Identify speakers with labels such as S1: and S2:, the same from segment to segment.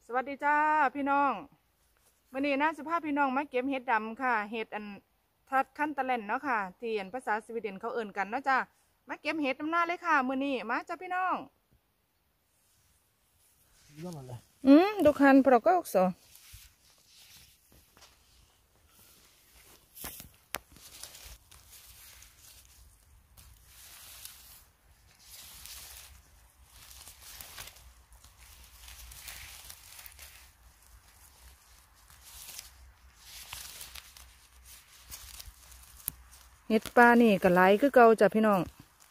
S1: สวัสดีจ้าพี่น้องวันนี้น่าจะพาพี่น้องมาเก็บเห็ดดำค่ะเห็ดทัดขั้นตะเลนเนาะค่ะที่ภาษาสวีเดนเขาเอิ่นกันเนาะจ้ามาเก็บเห็ดน้ำหน้าเลยค่ะมื้อนี้มาจ้าพี่น้องดูคันพรก็ออกสอเห็ดปลานี่ก็ไหลคือเก่าจ้ะพี่น้อง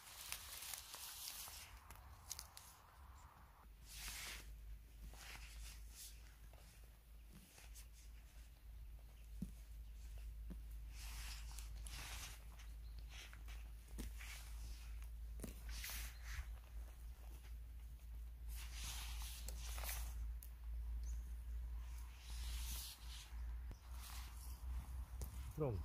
S2: Pronto.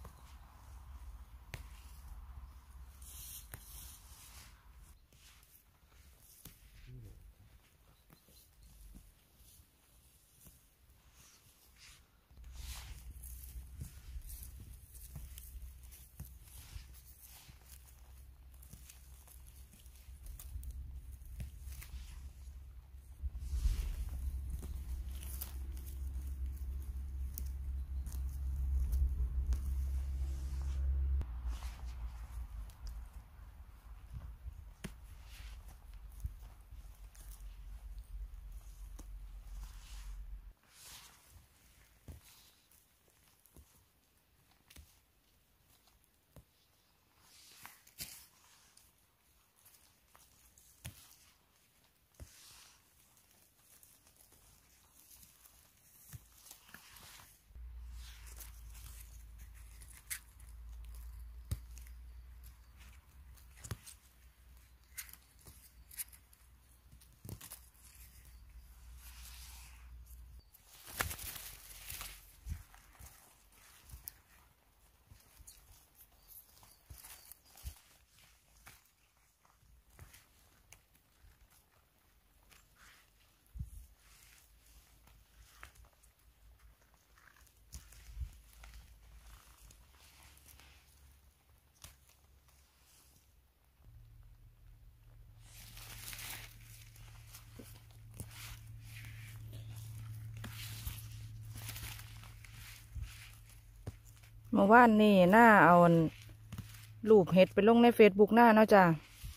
S1: เมื่อวานนี่หน้าเอารูปเห็ดไปลงใน Facebook หน้าเนาะจ้า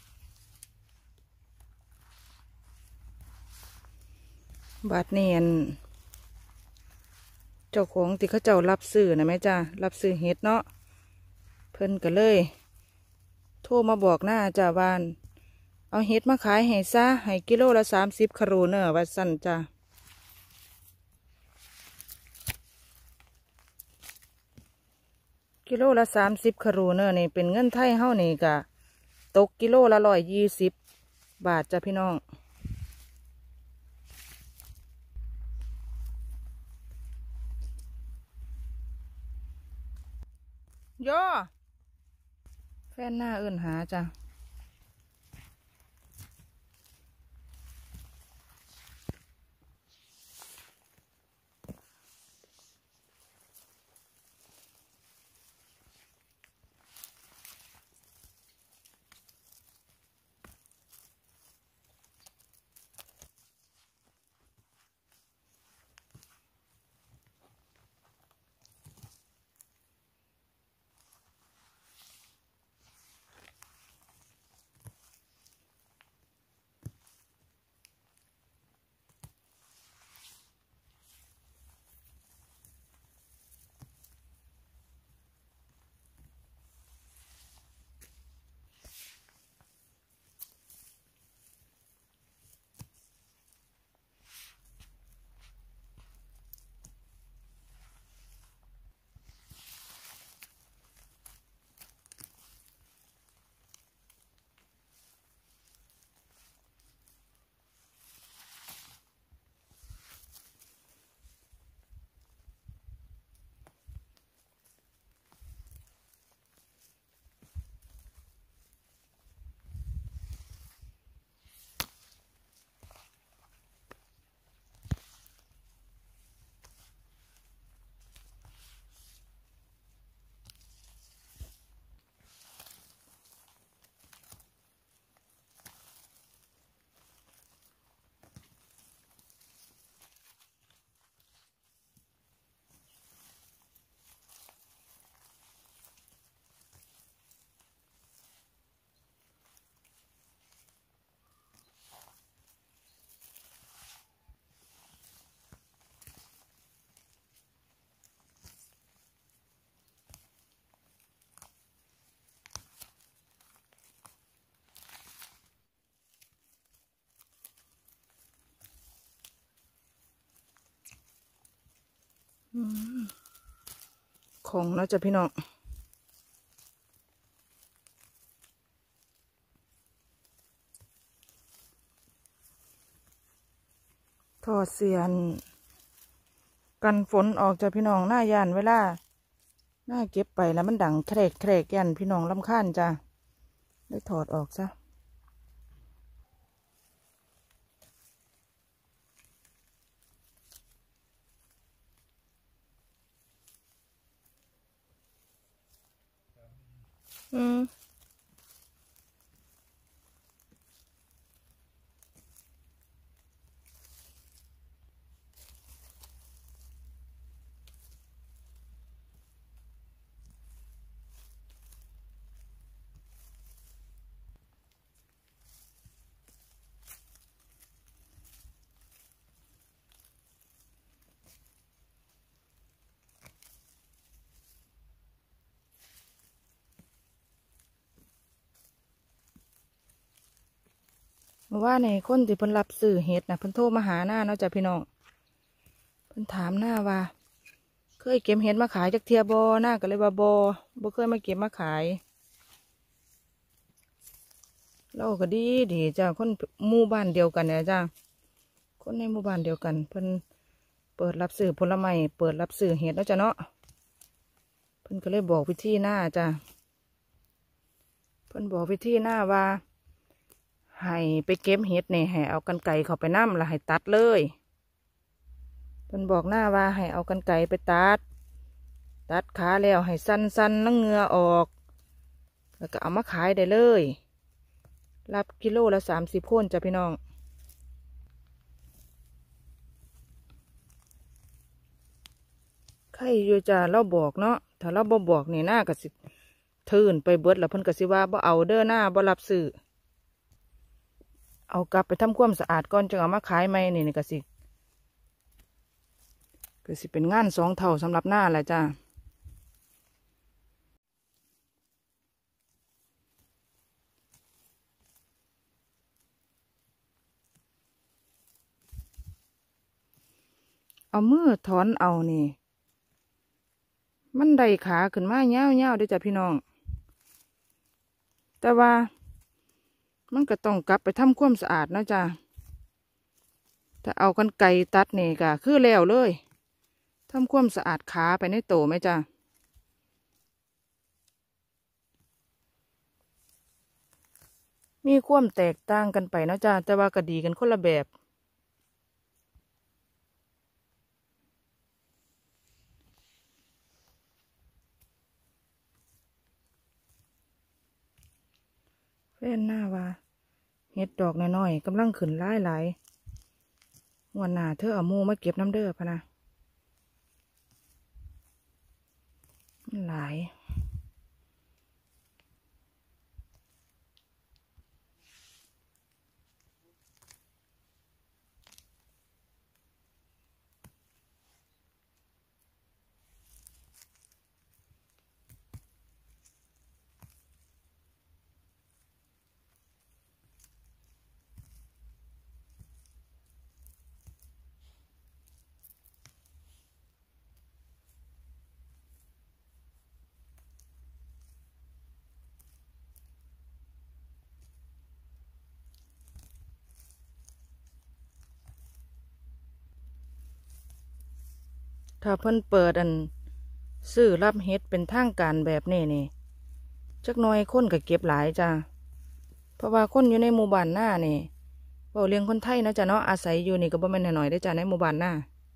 S1: บาดเนียนเจ้าของที่เขาเจ้ารับซื้อนะแม่จ้ารับซื้อเห็ดเนาะเพิ่นก็เลยโทรมาบอกหน้าจ้าบ้านเอาเห็ดมาขายให้ซะให้กิโลละ30 คโรเนอร์ว่าสั่นจ้ากิโลละ30 คโรเนอร์นี่เป็นเงินไทยเฮานี่กะตกกิโลละ120 บาทจ้ะพี่น้องย่อแฟนหน้าเอิ้นหาจ้ะของเนาะจ้ะพี่น้องทอดเสียนกันฝนออกจากพี่น้องหน้าย่านเวลาหน้าเก็บไปแล้วมันดังแครกยันพี่น้องรำคาญจ้ะได้ถอดออกซะว่าในคนที่เพิ่นรับซื้อเห็ดนะเพิ่นโทรมาหาหน้าเนาะจ้ะพี่น้องเพิ่นถามหน้าว่าเคยเก็บเห็ดมาขายจากเทียบอหน้าก็เลยว่าบ่เคยมาเก็บมาขายเราก็ดีจ้ะคนหมู่บ้านเดียวกันเนี่ยจ้ะคนในหมู่บ้านเดียวกันเพิ่นเปิดรับซื้อผลไม้เปิดรับซื้อเห็ดเนาะจ้ะเนาะเพิ่นก็เลยบอกวิธีหน้าจ้ะเพิ่นบอกวิธีหน้าว่าให้ไปเก็บเห็ดเนี่ยให้เอากรรไกรเข้าไปน้ำแล้วให้ตัดเลยเพิ่นบอกหน้าว่าให้เอากรรไกรไปตัดขาแล้วให้สั้นๆแล้วเหงื่อออกแล้วก็เอามาขายได้เลยรับกิโลละ30โคนจ้ะพี่น้องใครอยู่จ้ะเราบอกเนาะถ้าเราบ่บอกนี่หน้าก็สิทื่นไปเบิดแล้วเพิ่นก็สิว่าบ่เอาเด้อหน้าบ่รับซื้อเอากลับไปทำความสะอาดก่อนจึงเอามาขายใหม่นี่ก็สิเป็นงาน2 เท่าสำหรับหน้าแหละจ้าเอามือถอนเอานี่มันได้ขาขึ้นมาเงี้ยวๆด้วยจ้ะพี่น้องแต่ว่ามันก็ต้องกลับไปทำความสะอาดนะจ้ะถ้าเอากรรไกรตัดนี่ก็คือแล้วเลยทำความสะอาดขาไปในโตไหมจ้ะมีความแตกต่างกันไปนะจ้ะแต่ว่าก็ดีกันคนละแบบแฟนหน้าว่าเห็ดดอกน้อยๆกำลังขึ้นหลายวันหน้าเธอเอาหมูมาเก็บน้ำเด้อพะนะหลายถ้าเพิ่นเปิดซื้อรับเห็ดเป็นทางการแบบนี้นี่จักหน่อยคนก็เก็บหลายจ้ะเพราะว่าคนอยู่ในหมู่บ้านหน้านี่เว้าเลี้ยงคนไทยเนาะจ้ะเนาะอาศัยอยู่นี่ก็บ่แม่นน้อยๆได้จ้ะในหมู่บ้านหน้า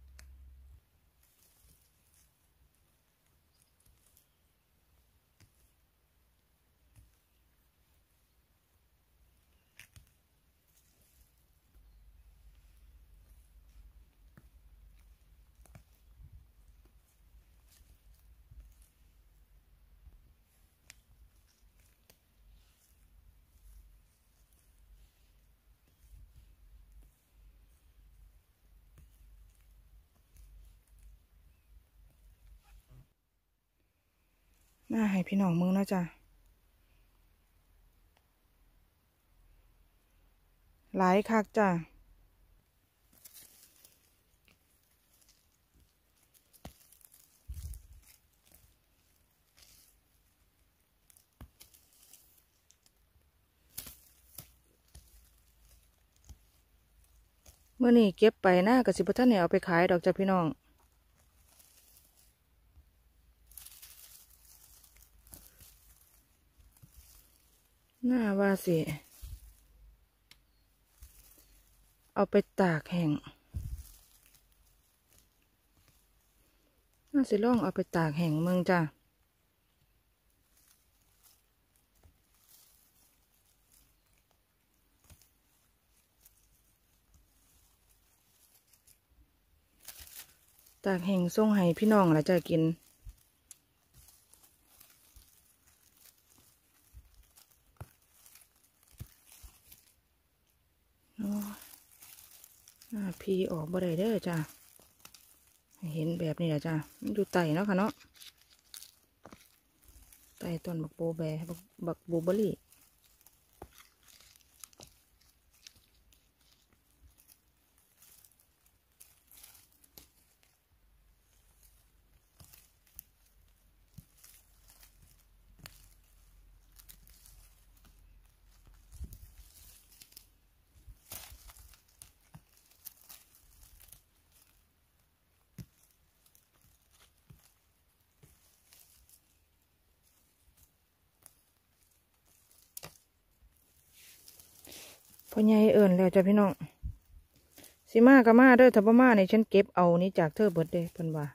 S1: หน้าให้พี่น้องมึงเนาะจ้ะหลายคักจ้ะเมื่อนี้เก็บไปนะกสิบท่านเนี่ยเอาไปขายดอกจ้ะพี่น้องน่าว่าสิเอาไปตากแห้งน่าสิลองเอาไปตากแห้งเมืองจ้ะตากแห้งส่งให้พี่น้องแล้วจะกินพี่ออกบ่ได้เด้อจ้ะเห็นแบบนี้แหละจ้ะมันอยู่ไต่เนาะค่ะเนาะไต่ต้นบักโบแบบักบูเบอรี่พ่อใหญ่เอิญแล้วจ้ะพี่น้องสิมาก็มาเด้อถ้าบ่มาเนี่ยฉันเก็บเอานี่จากเธอเบิดเด้เพิ่นว่า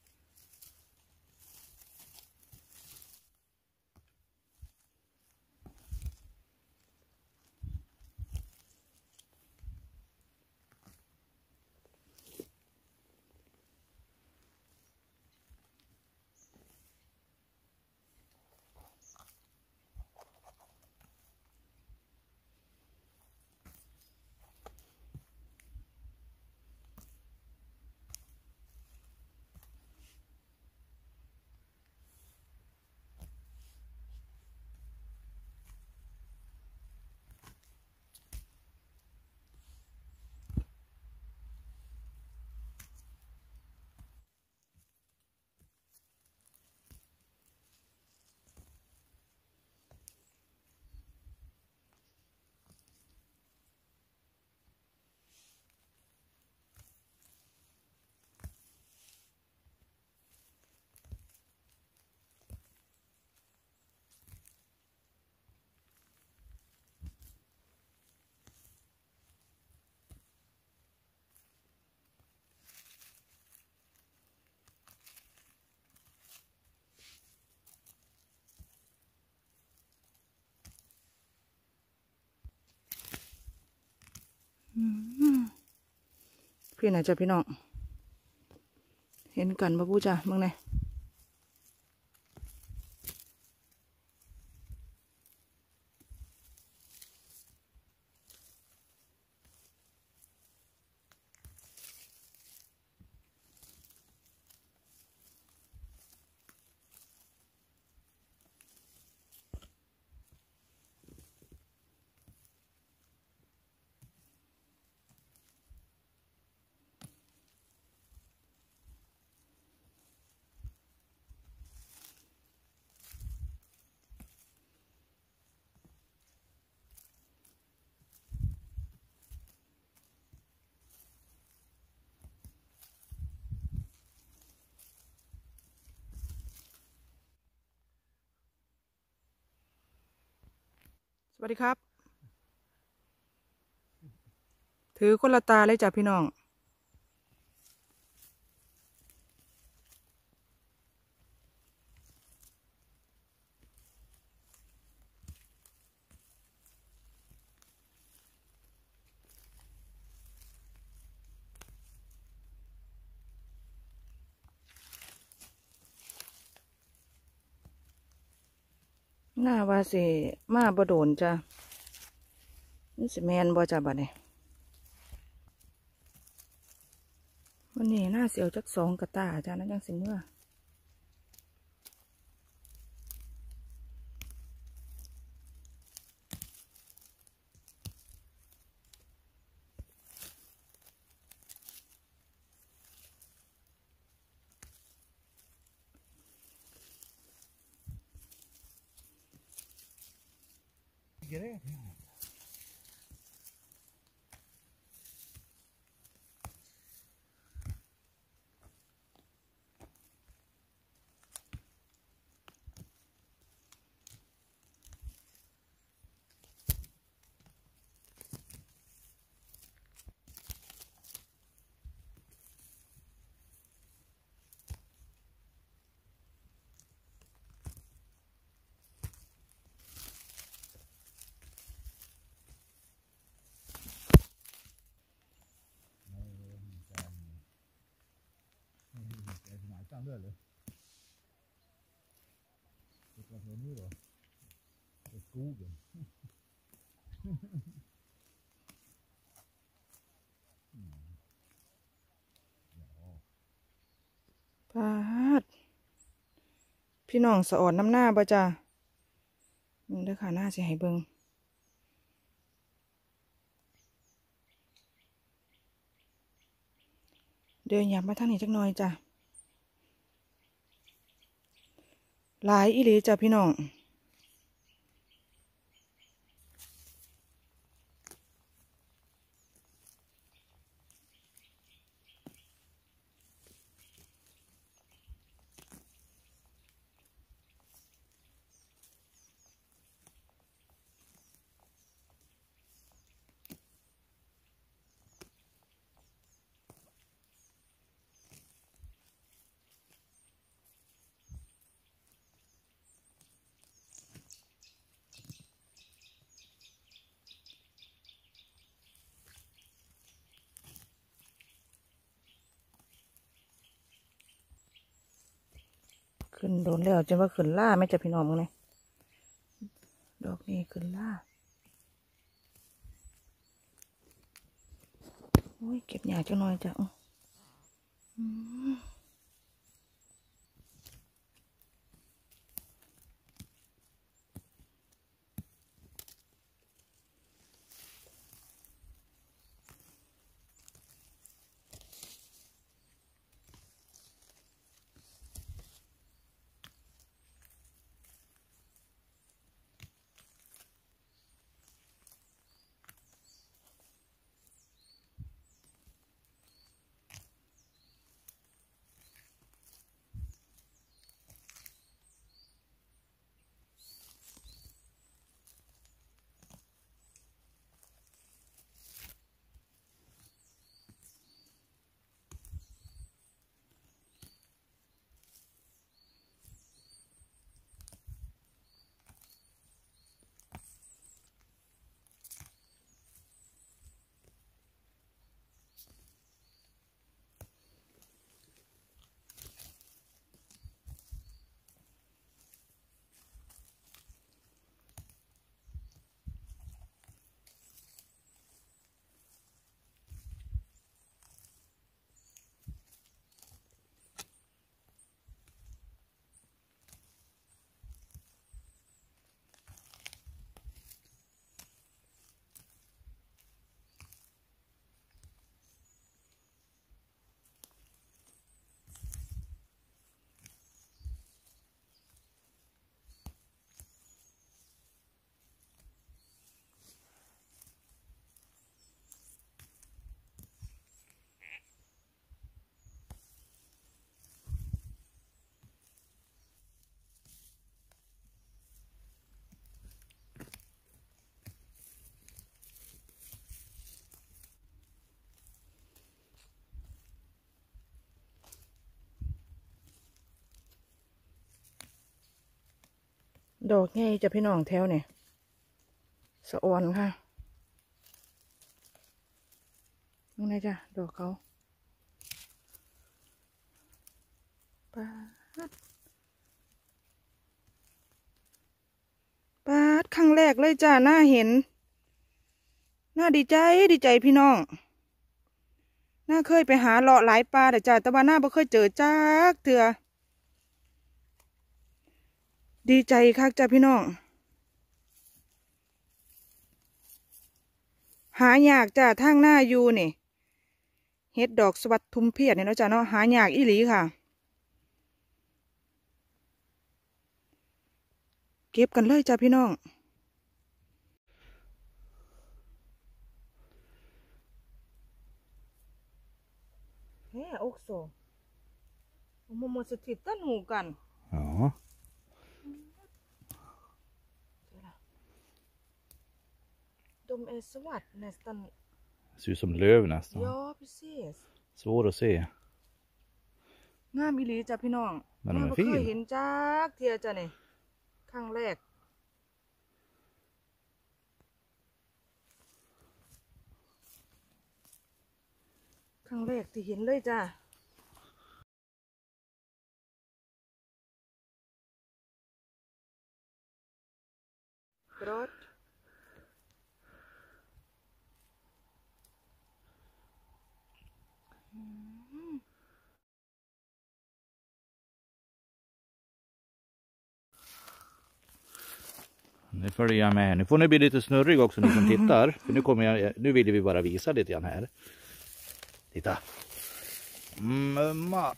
S1: พี่น่ะจ้ะพี่น้องเห็นกันบ่พูจ้ะมึงไงสวัสดีครับถือคนละตาเลยจ้ะพี่น้องหน้าว่าสิมาบ่โดนจ้ะนี่สิแมนบ่จ้ะบัดนี้วันนี้น่าเสียวจักสองกระตาจ้ะนั่นยังสิเมื่อ
S2: 上这里，这光头女了，这狗跟，
S1: ปาดพี่น้องสะออนน้ำหน้าบ่จ้ามึงเด้อค่ะหน้าสิให้เบิ่งเดินหยับมาทางนี้จักหน่อยจ้ะหลายอีหลีจ้ะพี่น้องขึ้นโดนแล้วจนว่าขึ้นล่าไม่จ้ะพี่น้องมึงเลยดอกนี้ขึ้นล่าโอ้ยเก็บหญ้าจักหน่อยจ้ะอืมดอกใหญ่จ้ะพี่น้องแถวเนี่ยสะออนค่ะตรงไหนจ้ะดอกเขาปาดปาดครั้งแรกเลยจ้ะน่าเห็นน่าดีใจดีใจพี่น้องน่าเคยไปหาเลาะหลายปลาแต่จ้ะแต่ว่าน่าบ่เคยเจอจักเถื่อดีใจคักจ้ะพี่น้องหายากจ้ะทางหน้าอยู่นี่เฮ็ดดอกสวัสดทุมเพียรเนี่ยเนาะจ้ะเนาะหายากอีหลีค่ะเก็บกันเลยจ้ะพี่น้องแฮ่อกโซโมโมสถิตตั้นหูกัน
S2: Ja.
S1: De är svart nästan.
S2: Ser ut som löv nästan.
S1: Ja, precis.
S2: Svår att se.
S1: งามอีหลีจ้ะพี่น้อง
S2: Men de är
S1: บ่เคย
S2: fin.
S1: เห็นจักเทียจ้ะนี่ครั้งแรกที่เห็นเลยจ้ะ grått.
S2: Nu följer jag med. Nu får ni bli lite snurrig också ni som tittar. För nu vill vi bara visa lite grann här. Titta. Mamma.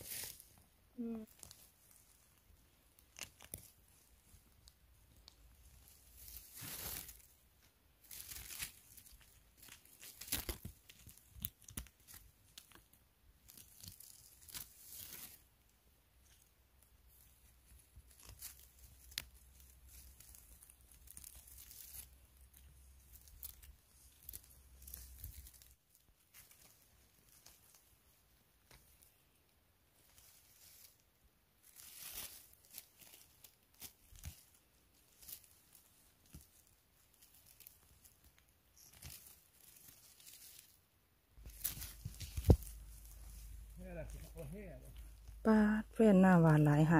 S1: Baแฟนหน้าหวานหลายหาย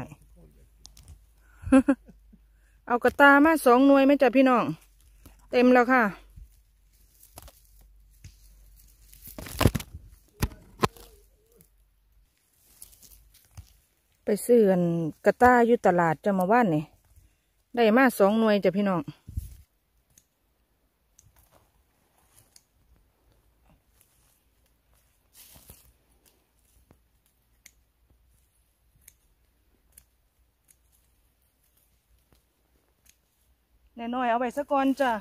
S1: เอากระตามา2 หน่วยไหมจ๊ะพี่น้องเต็มแล้วค่ะไปซื้อกระตาอยู่ตลาดจะมาบ้านนี่ได้มา2 หน่วยจ้ะพี่น้องแน่น้อยเอาไปซะก่อนจ้ะ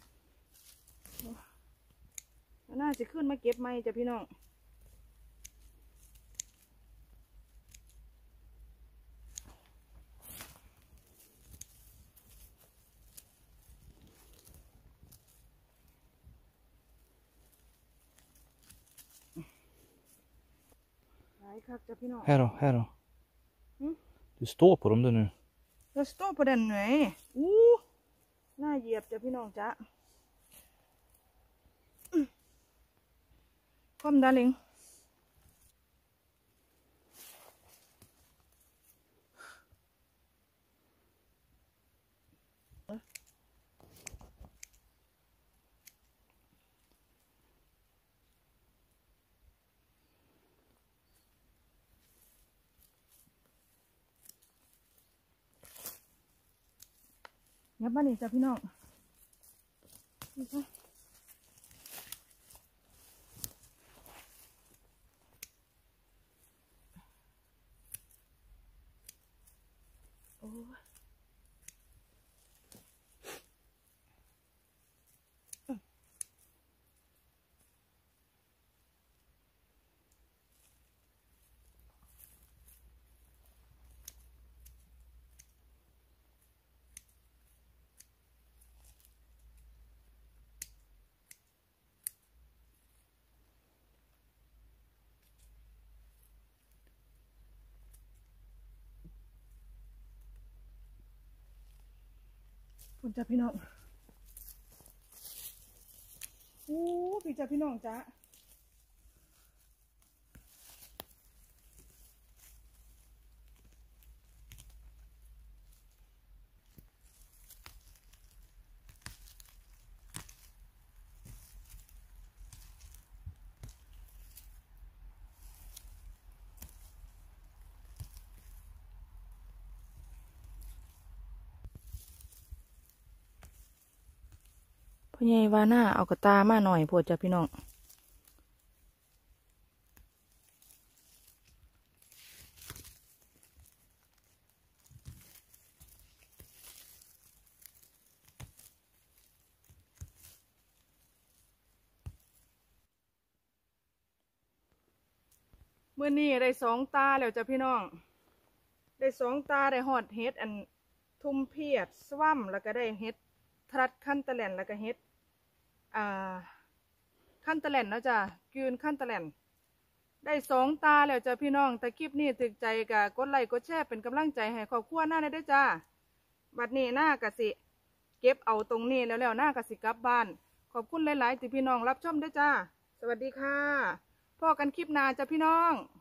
S1: น่าจะขึ้นมาเก็บไหมจ้ะพี่น้องหลายคักจ้ะพี่น้อง
S2: Här då, här då. Du står på dem där nu.
S1: Jag står på den nu.น่าเหยียบจ้ะพี่น้องจ๊ะKom darling. Nhấp vào đi choพี่น้องนี่ค่ะโอ้คุณจ้าพี่น้องพี่จ้าพี่น้องจ้าพ่อใหญ่ว่าหน้าเอากระตามาหน่อยพวดจ้ะพี่น้องเมื่อนี้ได้2 ตาแล้วจ้ะพี่น้องได้2 ตาได้ฮอดเฮ็ดอันทุ่มเพียดสว่ำแล้วก็ได้เฮ็ดทัดขั้นตะแหลนแล้วก็เฮ็ดขั้นตะแหลนนะจ้ะกืนขั้นตะแหลนได้2 ตาแล้วจ้ะพี่น้องแต่คลิปนี้ถึกใจก็กดไลค์กดแชร์เป็นกำลังใจให้ครอบครัวหน้าได้ด้วยจ้าบัดนี้หน้ากะสิเก็บเอาตรงนี้แล้วหน้ากะสิกลับบ้านขอบคุณหลายๆที่พี่น้องรับชมด้วยจ้าสวัสดีค่ะพบกันคลิปหน้าจ้ะพี่น้อง